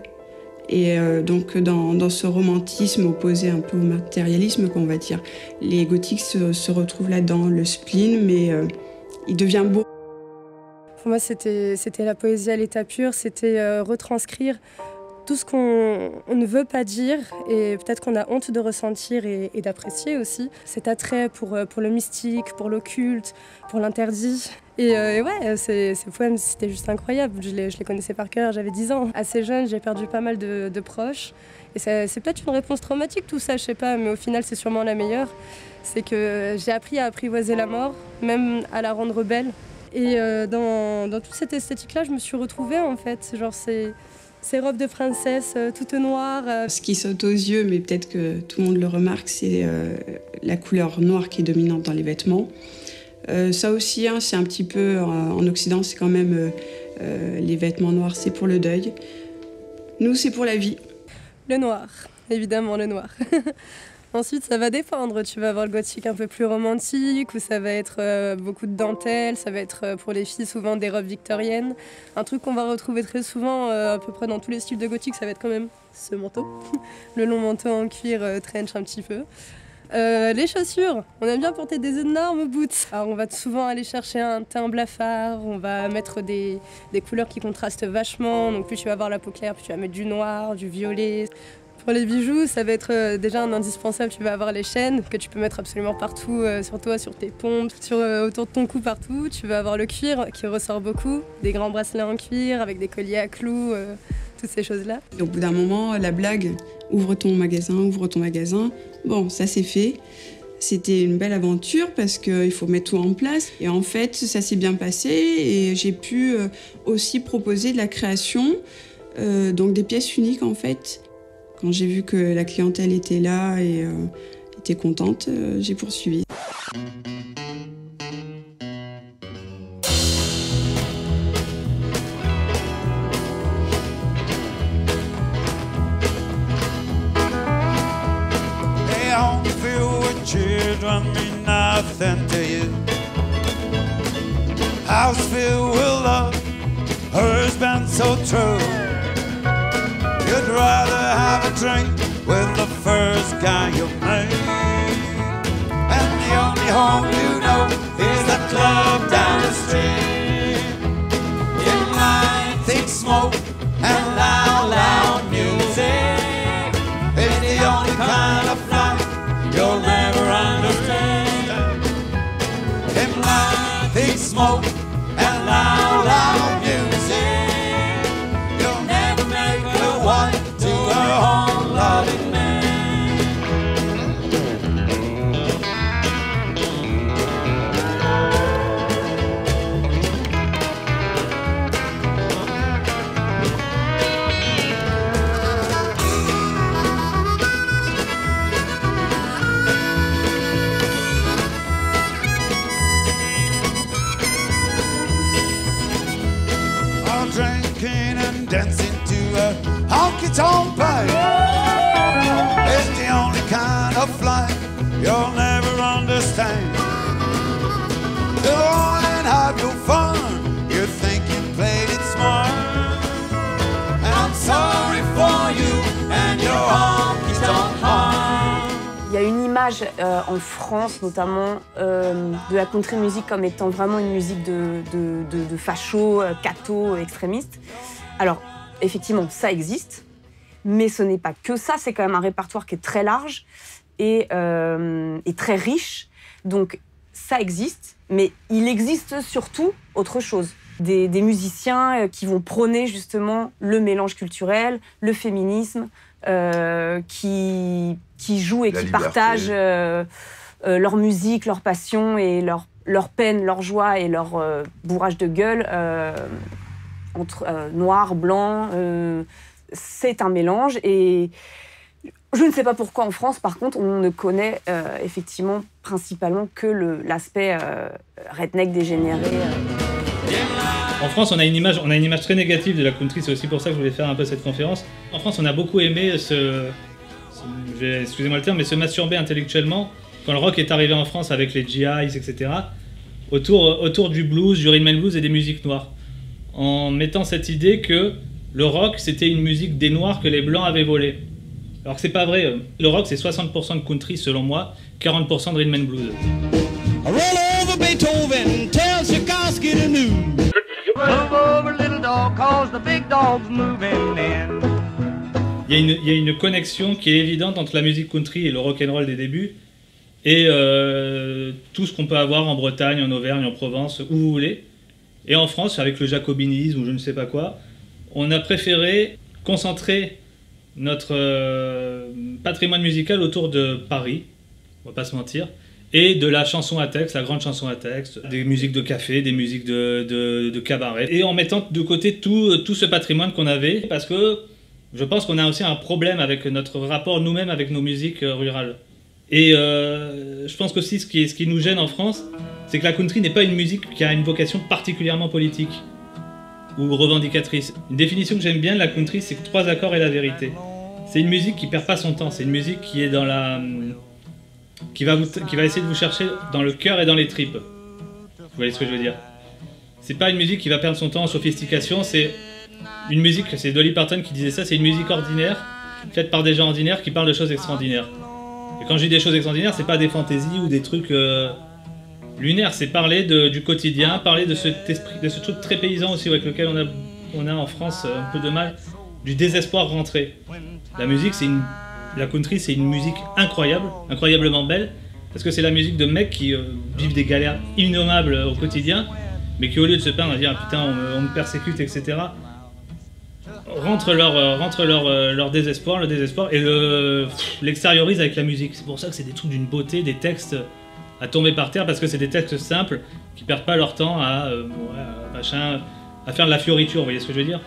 Et euh, donc dans, dans ce romantisme opposé un peu au matérialisme, qu'on va dire, les gothiques se, se retrouvent là-dedans, le spleen, mais euh, il devient beau. Pour moi, c'était la poésie à l'état pur, c'était euh, retranscrire tout ce qu'on on ne veut pas dire et peut-être qu'on a honte de ressentir et, et d'apprécier aussi. Cet attrait pour, pour le mystique, pour l'occulte, pour l'interdit. Et, euh, et ouais, ces, ces poèmes, c'était juste incroyable. Je les, je les connaissais par cœur, j'avais dix ans. Assez jeune, j'ai perdu pas mal de, de proches. Et c'est peut-être une réponse traumatique tout ça, je sais pas, mais au final, c'est sûrement la meilleure. C'est que j'ai appris à apprivoiser la mort, même à la rendre belle. Et euh, dans, dans toute cette esthétique-là, je me suis retrouvée en fait. Genre ces, ces robes de princesse euh, toutes noires. Euh. Ce qui saute aux yeux, mais peut-être que tout le monde le remarque, c'est euh, la couleur noire qui est dominante dans les vêtements. Euh, ça aussi, hein, c'est un petit peu, euh, en Occident, c'est quand même euh, euh, les vêtements noirs, c'est pour le deuil. Nous, c'est pour la vie. Le noir, évidemment le noir. Ensuite, ça va dépendre. Tu vas avoir le gothique un peu plus romantique, où ça va être euh, beaucoup de dentelles, ça va être euh, pour les filles souvent des robes victoriennes. Un truc qu'on va retrouver très souvent, euh, à peu près dans tous les styles de gothique, ça va être quand même ce manteau. Le long manteau en cuir euh, trench un petit peu. Euh, les chaussures, on aime bien porter des énormes boots. Alors on va souvent aller chercher un teint blafard, on va mettre des, des couleurs qui contrastent vachement. Donc plus tu vas avoir la peau claire, plus tu vas mettre du noir, du violet. Pour les bijoux, ça va être euh, déjà un indispensable. Tu vas avoir les chaînes que tu peux mettre absolument partout, euh, sur toi, sur tes pompes, sur, euh, autour de ton cou, partout. Tu vas avoir le cuir qui ressort beaucoup, des grands bracelets en cuir avec des colliers à clous, euh, toutes ces choses-là. Au bout d'un moment, la blague, ouvre ton magasin, ouvre ton magasin. Bon, ça c'est fait. C'était une belle aventure parce qu'il faut mettre tout en place. Et en fait, ça s'est bien passé et j'ai pu euh, aussi proposer de la création, euh, donc des pièces uniques en fait. Quand j'ai vu que la clientèle était là et euh, était contente, euh, j'ai poursuivi. They only feel with children mean nothing to you. House filled with love, hers been so true. You'd rather have a drink with the first guy you meet. And the only home you know is the club down the street. In line, thick smoke and loud, loud music. It's the only kind of life you'll never understand. In line, thick smoke and loud, loud music. You'll never make a wife to her own loving man. dancing to a honky-tonk pipe. It's the only kind of flight you'll never understand. Go on and have your fun. You think you played it smart, and I'm sorry for you and your honky-tonk heart. Il y a une image euh, en France, notamment, euh, de la country music comme étant vraiment une musique de, de, de, de fachos, euh, cathos, extrémistes. Alors, effectivement, ça existe, mais ce n'est pas que ça. C'est quand même un répertoire qui est très large et, euh, et très riche. Donc, ça existe, mais il existe surtout autre chose. Des, des musiciens qui vont prôner justement le mélange culturel, le féminisme, euh, qui, qui jouent et La qui liberté. partagent euh, euh, leur musique, leur passion et leur, leur peine, leur joie et leur euh, bourrage de gueule euh, entre euh, noir, blanc. Euh, c'est un mélange et je ne sais pas pourquoi en France, par contre, on ne connaît euh, effectivement principalement que l'aspect euh, redneck dégénéré. Euh. En France, on a une image, on a une image très négative de la country. C'est aussi pour ça que je voulais faire un peu cette conférence. En France, on a beaucoup aimé se, se excusez-moi le terme, mais se masturber intellectuellement quand le rock est arrivé en France avec les G Is, et cetera. Autour, autour du blues, du rhythm and blues et des musiques noires, en mettant cette idée que le rock c'était une musique des noirs que les blancs avaient volée. Alors que c'est pas vrai. Le rock c'est soixante pour cent de country selon moi, quarante pour cent de rhythm and blues. I roll over Beethoven, tell Tchaikovsky the news. Move over, little dog, cause the big dog's moving in. Il y, a une, il y a une connexion qui est évidente entre la musique country et le rock'n'roll des débuts et euh, tout ce qu'on peut avoir en Bretagne, en Auvergne, en Provence, où vous voulez. Et en France, avec le jacobinisme ou je ne sais pas quoi, on a préféré concentrer notre euh, patrimoine musical autour de Paris, on va pas se mentir, et de la chanson à texte, la grande chanson à texte, des musiques de café, des musiques de, de, de cabaret, et en mettant de côté tout, tout ce patrimoine qu'on avait, parce que je pense qu'on a aussi un problème avec notre rapport nous-mêmes avec nos musiques rurales. Et euh, je pense qu'aussi ce qui, ce qui nous gêne en France, c'est que la country n'est pas une musique qui a une vocation particulièrement politique ou revendicatrice. Une définition que j'aime bien de la country, c'est que trois accords et la vérité. C'est une musique qui perd pas son temps, c'est une musique qui est dans la... Qui va, vous, qui va essayer de vous chercher dans le cœur et dans les tripes. Vous voyez ce que je veux dire? C'est pas une musique qui va perdre son temps en sophistication, c'est une musique, c'est Dolly Parton qui disait ça, c'est une musique ordinaire, faite par des gens ordinaires qui parlent de choses extraordinaires. Et quand je dis des choses extraordinaires, c'est pas des fantaisies ou des trucs euh, lunaires, c'est parler de, du quotidien, parler de cet esprit, de ce truc très paysan aussi avec lequel on a, on a en France un peu de mal, du désespoir rentré. La musique, c'est une... La country, c'est une musique incroyable, incroyablement belle, parce que c'est la musique de mecs qui euh, vivent des galères innommables au quotidien, mais qui au lieu de se plaindre à dire ah, putain on me, on me persécute, et cetera, rentrent leur, euh, rentrent leur, euh, leur désespoir, le désespoir, et l'extériorisent le, avec la musique. C'est pour ça que c'est des trucs d'une beauté, des textes à tomber par terre, parce que c'est des textes simples qui perdent pas leur temps à, euh, ouais, à, machin, à faire de la fioriture, vous voyez ce que je veux dire?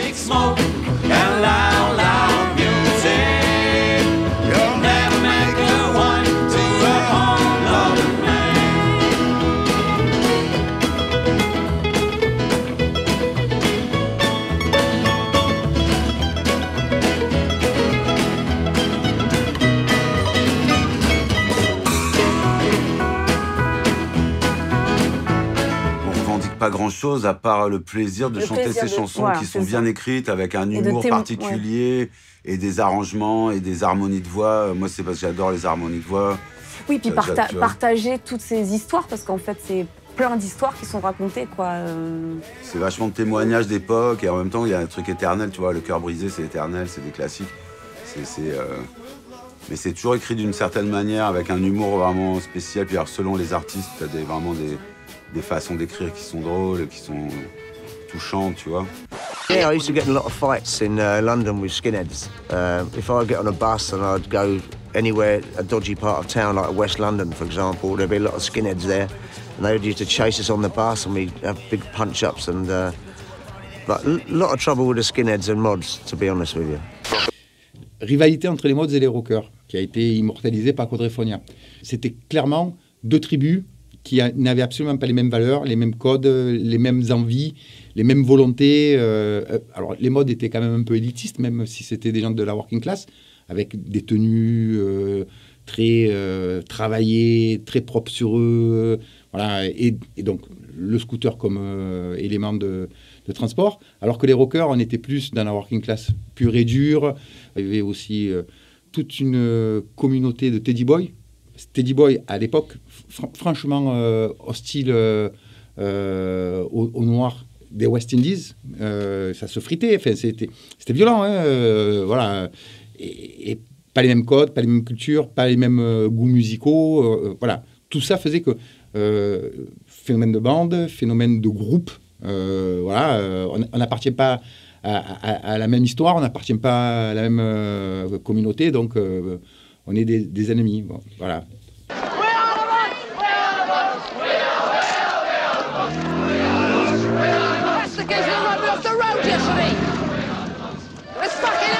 Pas grand chose à part le plaisir de le chanter plaisir ces de... chansons voilà, qui sont bien ça. écrites avec un Et humour de particulier ouais. Et des arrangements et des harmonies de voix. Moi c'est parce que j'adore les harmonies de voix. Oui, puis parta partager toutes ces histoires parce qu'en fait c'est plein d'histoires qui sont racontées quoi. Euh... C'est vachement de témoignages d'époque et en même temps il y a un truc éternel, tu vois, le cœur brisé c'est éternel, c'est des classiques. C'est euh... Mais c'est toujours écrit d'une certaine manière avec un humour vraiment spécial. Puis alors, selon les artistes, t'as des, vraiment des des façons d'écrire qui sont drôles, qui sont touchantes, tu vois. Yeah, I used to get in a lot of fights in uh, London with skinheads. Uh, if I get on a bus and I'd go anywhere, a dodgy part of town like West London, for example, there'd be a lot of skinheads there, and they would used to chase us on the bus, and we'd have big punch-ups, and uh, but a lot of trouble with the skinheads and mods, to be honest with you. Rivalité entre les mods et les rockers, qui a été immortalisée par Quadrophenia. C'était clairement deux tribus qui a- n'avaient absolument pas les mêmes valeurs, les mêmes codes, les mêmes envies, les mêmes volontés. euh, euh, alors, les modes étaient quand même un peu élitistes, même si c'était des gens de la working class, avec des tenues euh, très euh, travaillées, très propres sur eux. euh, voilà, et, et donc, le scooter comme euh, élément de, de transport. Alors que les rockers, on était plus dans la working class pure et dure. Il y avait aussi euh, toute une euh, communauté de Teddy Boy. Teddy Boy, à l'époque, fr- franchement euh, hostile euh, euh, aux, aux Noirs des West Indies. Euh, ça se fritait, enfin, c'était, c'était violent. Hein, euh, voilà. Et, et pas les mêmes codes, pas les mêmes cultures, pas les mêmes euh, goûts musicaux. Euh, voilà. Tout ça faisait que euh, phénomène de bande, phénomène de groupe, euh, voilà, euh, on n'appartient pas à, à- à la même histoire, on n'appartient pas à la même euh, communauté, donc euh, on est des, des ennemis. Bon, voilà. That's the kids that run me off the road yesterday. Let's fucking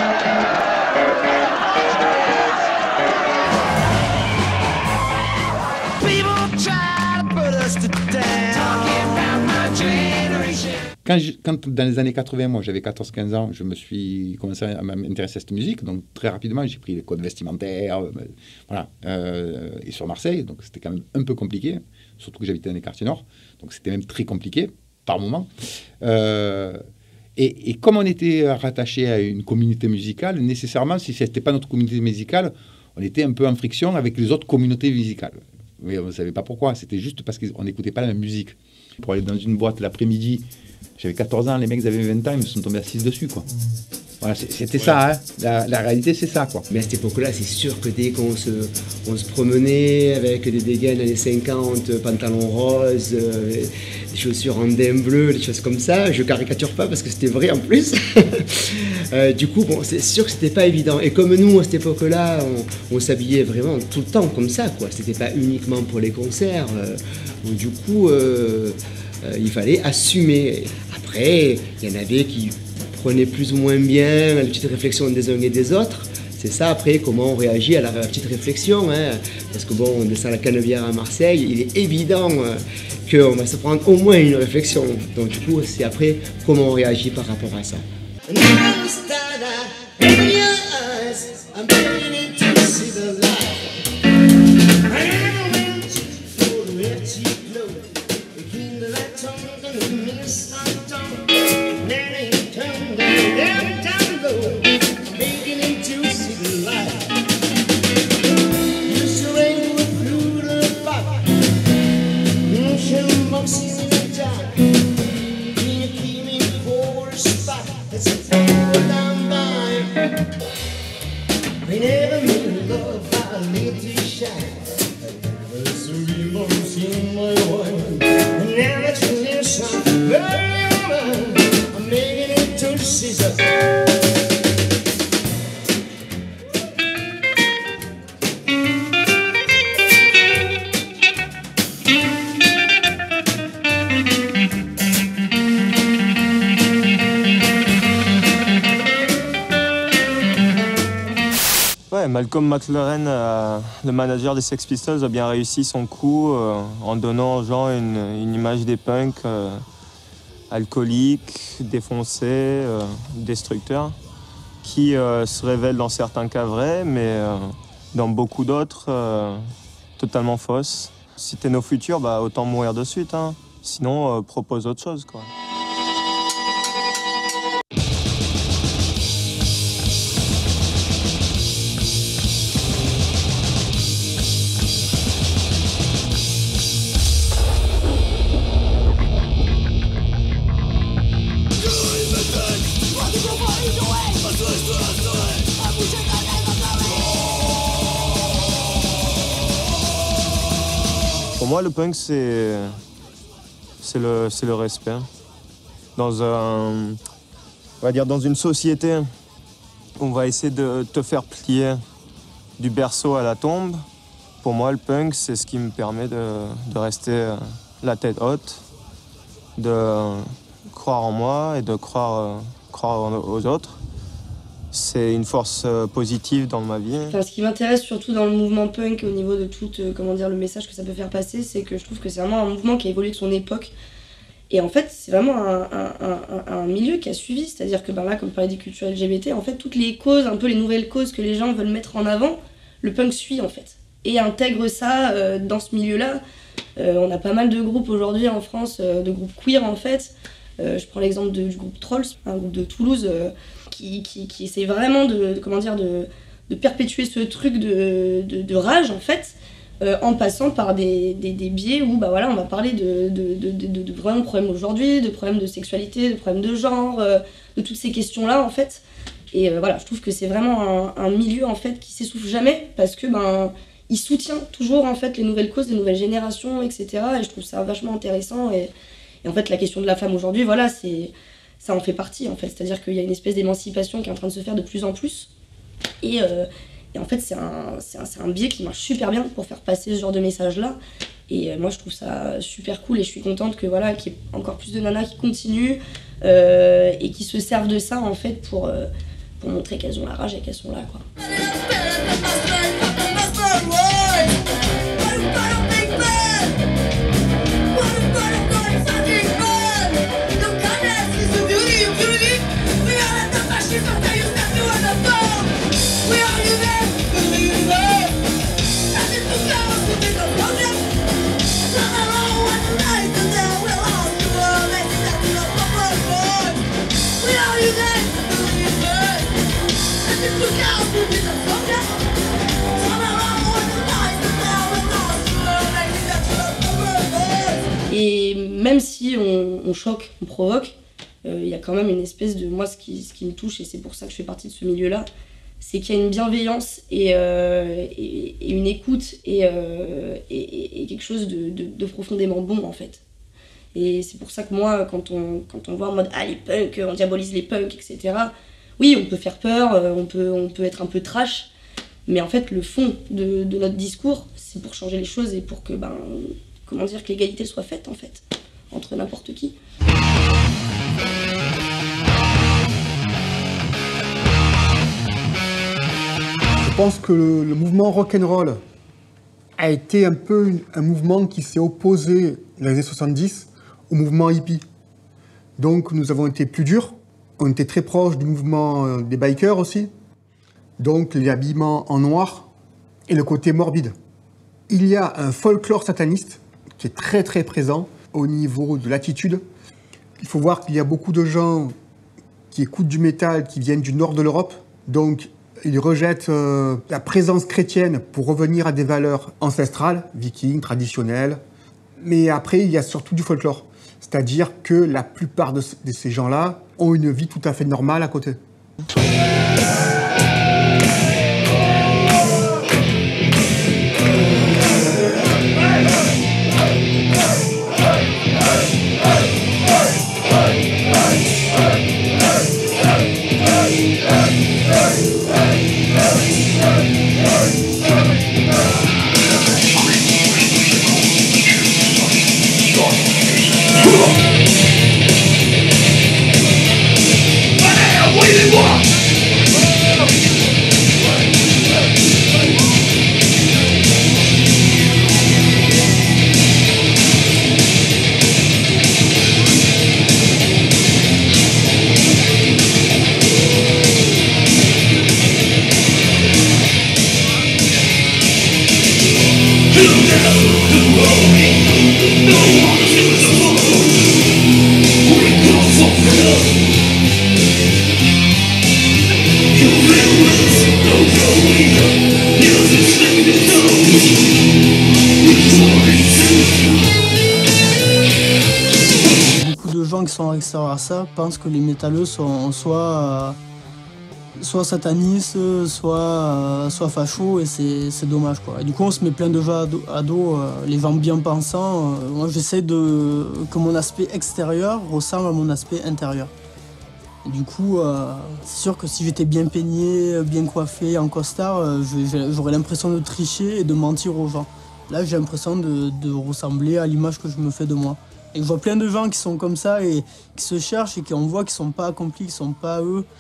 have it. People try to put us to down. Talking about my generation. Quand, je- quand dans les années quatre-vingts, moi j'avais quatorze quinze ans, je me suis commencé à m'intéresser à cette musique, donc très rapidement j'ai pris les codes vestimentaires, euh, voilà, euh, et sur Marseille, donc c'était quand même un peu compliqué, surtout que j'habitais dans les quartiers nord, donc c'était même très compliqué par moment. Euh, et, et comme on était rattaché à une communauté musicale, nécessairement, si ce n'était pas notre communauté musicale, on était un peu en friction avec les autres communautés musicales. Mais on ne savait pas pourquoi, c'était juste parce qu'on n'écoutait pas la même musique. Pour aller dans une boîte l'après-midi, j'avais quatorze ans, les mecs avaient vingt ans, ils me sont tombés assis dessus, quoi. Voilà, c'est- c'était ça, hein. la, la réalité c'est ça, quoi. Mais à cette époque-là, c'est sûr que dès qu'on se, on se promenait avec des dégaines années cinquante, pantalons roses, euh, des chaussures en daim bleu, des choses comme ça, je caricature pas parce que c'était vrai en plus. Euh, du coup, bon, c'est sûr que c'était pas évident. Et comme nous, à cette époque-là, on, on s'habillait vraiment tout le temps comme ça, quoi. C'était pas uniquement pour les concerts. euh, donc, du coup, euh, euh, il fallait assumer. Après, il y en avait qui prenaient plus ou moins bien les petites réflexions des uns et des autres. C'est ça, après, comment on réagit à la, à la petite réflexion. Hein. Parce que bon, on descend la Canebière à Marseille, il est évident euh, qu'on va se prendre au moins une réflexion. Donc du coup, c'est après comment on réagit par rapport à ça. Ouais, Malcolm McLaren, euh, le manager des Sex Pistols, a bien réussi son coup euh, en donnant aux gens une, une image des punks euh, alcooliques, défoncés, euh, destructeurs, qui euh, se révèlent dans certains cas vrais, mais euh, dans beaucoup d'autres euh, totalement fausses. Si t'es nos futurs, bah, autant mourir de suite, hein. Sinon, euh, propose autre chose, quoi. Pour moi, le punk, c'est c'est le, c'est le respect. Dans un, on va dire dans une société, on va essayer de te faire plier du berceau à la tombe. Pour moi, le punk, c'est ce qui me permet de, de rester la tête haute, de croire en moi et de croire, croire aux autres. c'est une force euh, positive dans ma vie. Enfin, ce qui m'intéresse surtout dans le mouvement punk, au niveau de tout euh, comment dire, le message que ça peut faire passer, c'est que je trouve que c'est vraiment un mouvement qui a évolué avec son époque. Et en fait, c'est vraiment un, un, un, un milieu qui a suivi, c'est-à-dire que ben là, comme je parlais des cultures L G B T, en fait, toutes les causes, un peu les nouvelles causes que les gens veulent mettre en avant, le punk suit en fait. Et intègre ça euh, dans ce milieu-là. Euh, on a pas mal de groupes aujourd'hui en France, euh, de groupes queer en fait. Euh, je prends l'exemple de, du groupe Trolls, un groupe de Toulouse, euh, qui, qui, qui essaie vraiment de, de, comment dire, de, de perpétuer ce truc de, de, de rage en fait. Euh, en passant par des, des, des biais où bah voilà, on va parler de, de, de, de, de vraiment problèmes aujourd'hui, de problèmes de sexualité, de problèmes de genre, euh, de toutes ces questions-là en fait. Et euh, voilà, je trouve que c'est vraiment un, un milieu en fait qui s'essouffle jamais parce que ben il soutient toujours en fait les nouvelles causes, les nouvelles générations, et cetera. Et je trouve ça vachement intéressant. Et, et en fait, la question de la femme aujourd'hui, voilà, c'est ça en fait partie en fait. C'est-à-dire qu'il y a une espèce d'émancipation qui est en train de se faire de plus en plus. Et euh, Et en fait, c'est un, c'est un, c'est un biais qui marche super bien pour faire passer ce genre de message-là. Et euh, moi, je trouve ça super cool et je suis contente que voilà, qu'il y ait encore plus de nanas qui continuent euh, et qui se servent de ça en fait pour, euh, pour montrer qu'elles ont la rage et qu'elles sont là, quoi. Et même si on, on choque, on provoque, il euh, y a quand même une espèce de... Moi, ce qui, ce qui me touche, et c'est pour ça que je fais partie de ce milieu-là, c'est qu'il y a une bienveillance et, euh, et, et une écoute et, euh, et, et quelque chose de, de, de profondément bon, en fait. Et c'est pour ça que moi, quand on, quand on voit en mode « Ah, les punks, on diabolise les punks, et cetera » Oui, on peut faire peur, on peut, on peut être un peu trash, mais en fait, le fond de, de notre discours, c'est pour changer les choses et pour que, ben, comment dire, que l'égalité soit faite, en fait, entre n'importe qui. Je pense que le, le mouvement rock'n'roll a été un peu une, un mouvement qui s'est opposé dans les années soixante-dix au mouvement hippie. Donc nous avons été plus durs, on était très proche du mouvement des bikers aussi, donc les habillements en noir et le côté morbide. Il y a un folklore sataniste qui est très très présent au niveau de l'attitude. Il faut voir qu'il y a beaucoup de gens qui écoutent du métal qui viennent du nord de l'Europe, donc ils rejettent euh, la présence chrétienne pour revenir à des valeurs ancestrales, vikings, traditionnelles. Mais après, il y a surtout du folklore. C'est-à-dire que la plupart de, de ces gens-là ont une vie tout à fait normale à côté. Beaucoup de gens qui sont extérieurs à ça pensent que les métalleux sont soit, euh, soit satanistes, soit, euh, soit fachos, et c'est dommage, quoi. Et du coup, on se met plein de jeux à dos, à dos euh, les gens bien pensants. Euh, moi, j'essaie de que mon aspect extérieur ressemble à mon aspect intérieur. Et du coup, euh, c'est sûr que si j'étais bien peigné, bien coiffé, en costard, euh, j'aurais l'impression de tricher et de mentir aux gens. Là, j'ai l'impression de, de ressembler à l'image que je me fais de moi. Et je vois plein de gens qui sont comme ça et qui se cherchent et qui on voit qu'ils sont pas accomplis, qu'ils sont pas eux.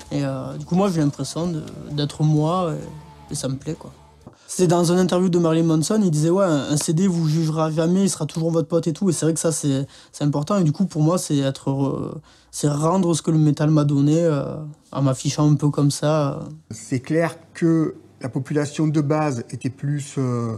Et euh, du coup, moi, j'ai l'impression de- d'être moi et, et ça me plaît, quoi. C'est dans une interview de Marilyn Manson, il disait ouais, un C D vous jugera jamais, il sera toujours votre pote et tout. Et c'est vrai que ça, c'est c'est important. Et du coup, pour moi, c'est être, euh, c'est rendre ce que le métal m'a donné euh, en m'affichant un peu comme ça. euh. C'est clair que la population de base était plus euh,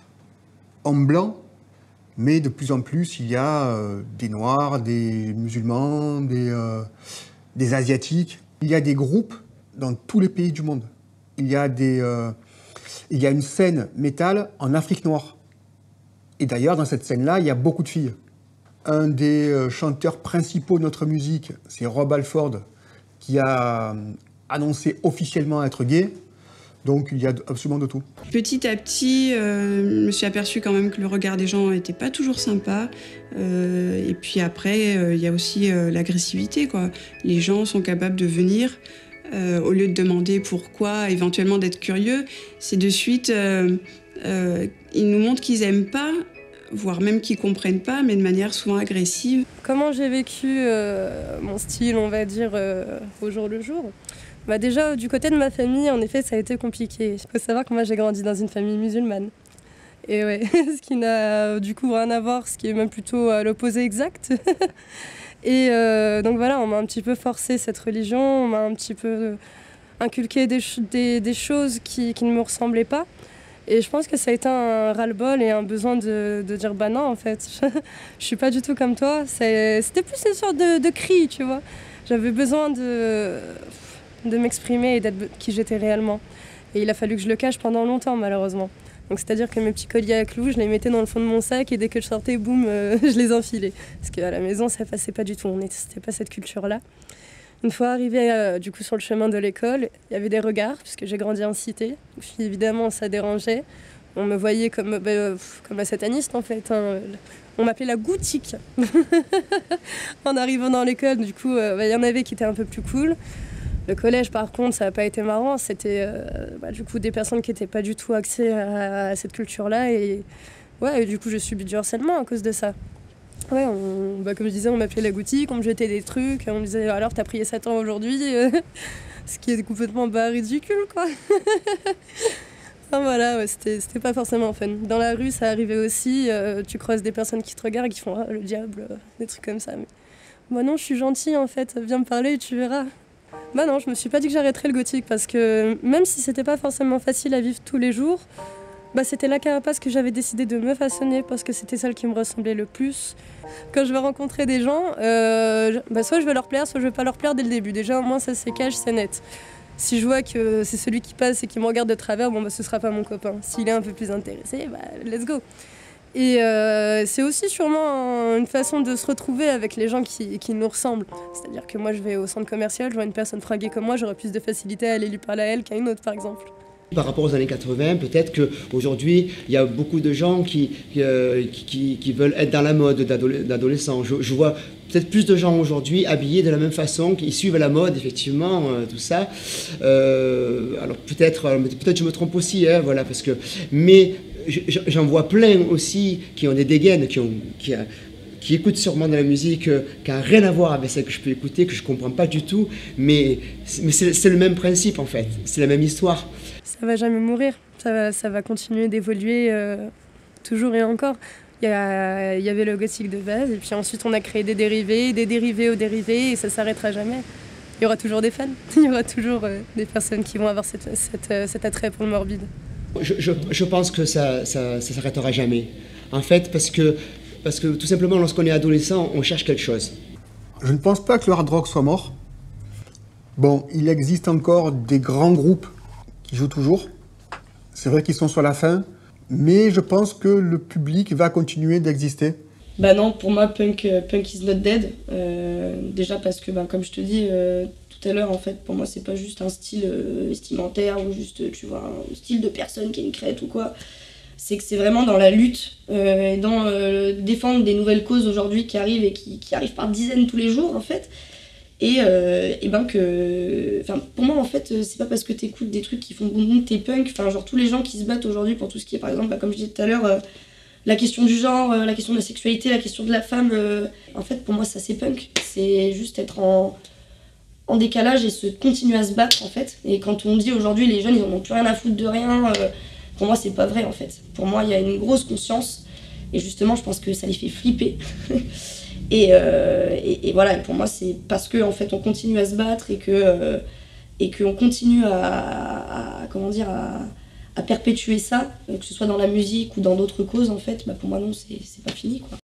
en blanc, mais de plus en plus, il y a euh, des Noirs, des musulmans, des, euh, des Asiatiques. Il y a des groupes dans tous les pays du monde. Il y a, des, euh, il y a une scène métal en Afrique noire. Et d'ailleurs, dans cette scène-là, il y a beaucoup de filles. Un des euh, chanteurs principaux de notre musique, c'est Rob Alford, qui a euh, annoncé officiellement être gay. Donc il y a absolument de tout. Petit à petit, euh, je me suis aperçue quand même que le regard des gens n'était pas toujours sympa. Euh, et puis après, euh, il y a aussi euh, l'agressivité, quoi. Les gens sont capables de venir, euh, au lieu de demander pourquoi, éventuellement d'être curieux, c'est de suite, euh, euh, ils nous montrent qu'ils aiment pas, voire même qu'ils comprennent pas, mais de manière souvent agressive. Comment j'ai vécu euh, mon style, on va dire, euh, au jour le jour? Bah déjà, du côté de ma famille, en effet, ça a été compliqué. Il faut savoir que moi, j'ai grandi dans une famille musulmane. Et ouais, ce qui n'a du coup rien à voir, ce qui est même plutôt à l'opposé exact. Et euh, donc voilà, on m'a un petit peu forcé cette religion, on m'a un petit peu inculqué des, ch- des, des choses qui, qui ne me ressemblaient pas. Et je pense que ça a été un ras-le-bol et un besoin de, de dire bah non, en fait, je suis pas du tout comme toi. C'est- C'était plus une sorte de, de cri, tu vois. J'avais besoin de. de m'exprimer et d'être qui j'étais réellement. Et il a fallu que je le cache pendant longtemps, malheureusement. Donc c'est-à-dire que mes petits colliers à clous, je les mettais dans le fond de mon sac et dès que je sortais, boum, euh, je les enfilais. Parce qu'à la maison, ça passait pas du tout, on n'était pas cette culture-là. Une fois arrivée euh, du coup sur le chemin de l'école, il y avait des regards, puisque j'ai grandi en cité. Puis évidemment, ça dérangeait. On me voyait comme, bah, euh, comme la sataniste, en fait. Hein. On m'appelait la goutique. En arrivant dans l'école, du coup, euh, bah, y en avait qui étaient un peu plus cool. Le collège, par contre, ça n'a pas été marrant. C'était euh, bah, du coup des personnes qui n'étaient pas du tout axées à, à cette culture-là. Et, ouais, et du coup, j'ai subi du harcèlement à cause de ça. Ouais, on, bah, comme je disais, on m'appelait la goutique, on me jetait des trucs. On me disait, alors, t'as prié Satan aujourd'hui ce qui est complètement bah, ridicule, quoi. Enfin, voilà, ouais, c'était c'était pas forcément fun. Dans la rue, ça arrivait aussi. Euh, tu croises des personnes qui te regardent et qui font ah, le diable, euh, des trucs comme ça. Mais moi, non, je suis gentille, en fait. Viens me parler et tu verras. Bah non, je me suis pas dit que j'arrêterais le gothique parce que même si c'était pas forcément facile à vivre tous les jours, bah c'était la carapace que j'avais décidé de me façonner parce que c'était celle qui me ressemblait le plus. Quand je vais rencontrer des gens, euh, bah soit je vais leur plaire, soit je vais pas leur plaire dès le début. Déjà au moins ça c'est cash, c'est net. Si je vois que c'est celui qui passe et qui me regarde de travers, bon bah ce sera pas mon copain. S'il est un peu plus intéressé, bah let's go. Et euh, c'est aussi sûrement une façon de se retrouver avec les gens qui, qui nous ressemblent. C'est-à-dire que moi je vais au centre commercial, je vois une personne fringuée comme moi, j'aurai plus de facilité à aller lui parler à elle qu'à une autre par exemple. Par rapport aux années quatre-vingts, peut-être qu'aujourd'hui, il y a beaucoup de gens qui, euh, qui, qui, qui veulent être dans la mode d'adolescents. Je, je vois peut-être plus de gens aujourd'hui habillés de la même façon, qui suivent la mode, effectivement, euh, tout ça. Euh, alors peut-être peut-être je me trompe aussi, hein, voilà, parce que... Mais j'en vois plein aussi qui ont des dégaines, qui, ont, qui, qui écoutent sûrement de la musique euh, qui n'a rien à voir avec celle que je peux écouter, que je ne comprends pas du tout, mais, mais c'est le même principe en fait, c'est la même histoire. Ça va jamais mourir, ça va, ça va continuer d'évoluer euh, toujours et encore. Il y, a, il y avait le gothique de base, et puis ensuite on a créé des dérivés, des dérivés aux dérivés, et ça s'arrêtera jamais. Il y aura toujours des fans, il y aura toujours euh, des personnes qui vont avoir cette, cette, euh, cet attrait pour le morbide. Je, je, je pense que ça ne ça, ça s'arrêtera jamais. En fait, parce que, parce que tout simplement, lorsqu'on est adolescent, on cherche quelque chose. Je ne pense pas que le hard rock soit mort. Bon, il existe encore des grands groupes qui jouent toujours. C'est vrai qu'ils sont sur la fin, mais je pense que le public va continuer d'exister. Bah non, pour moi, punk, euh, punk is not dead. Euh, déjà parce que, bah, comme je te dis euh, tout à l'heure, en fait, pour moi, c'est pas juste un style euh, vestimentaire ou juste, tu vois, un style de personne qui est une crête ou quoi. C'est que c'est vraiment dans la lutte euh, et dans euh, défendre des nouvelles causes aujourd'hui qui arrivent et qui, qui arrivent par dizaines tous les jours, en fait. Et, euh, et ben que... Enfin, pour moi, en fait, c'est pas parce que t'écoutes des trucs qui font boum boum, t'es punk. Enfin, genre, tous les gens qui se battent aujourd'hui pour tout ce qui est, par exemple, bah, comme je disais tout à l'heure... Euh, la question du genre, euh, la question de la sexualité, la question de la femme, euh, en fait pour moi ça c'est punk, c'est juste être en, en décalage et se continuent à se battre en fait. Et quand on dit aujourd'hui les jeunes ils en ont plus rien à foutre de rien, euh, pour moi c'est pas vrai en fait. Pour moi il y a une grosse conscience et justement je pense que ça les fait flipper. et, euh, et, et voilà, et pour moi c'est parce que en fait on continue à se battre et que euh, et qu'on continue à, à, à comment dire à, à perpétuer ça, que ce soit dans la musique ou dans d'autres causes en fait, bah pour moi non c'est c'est pas fini quoi.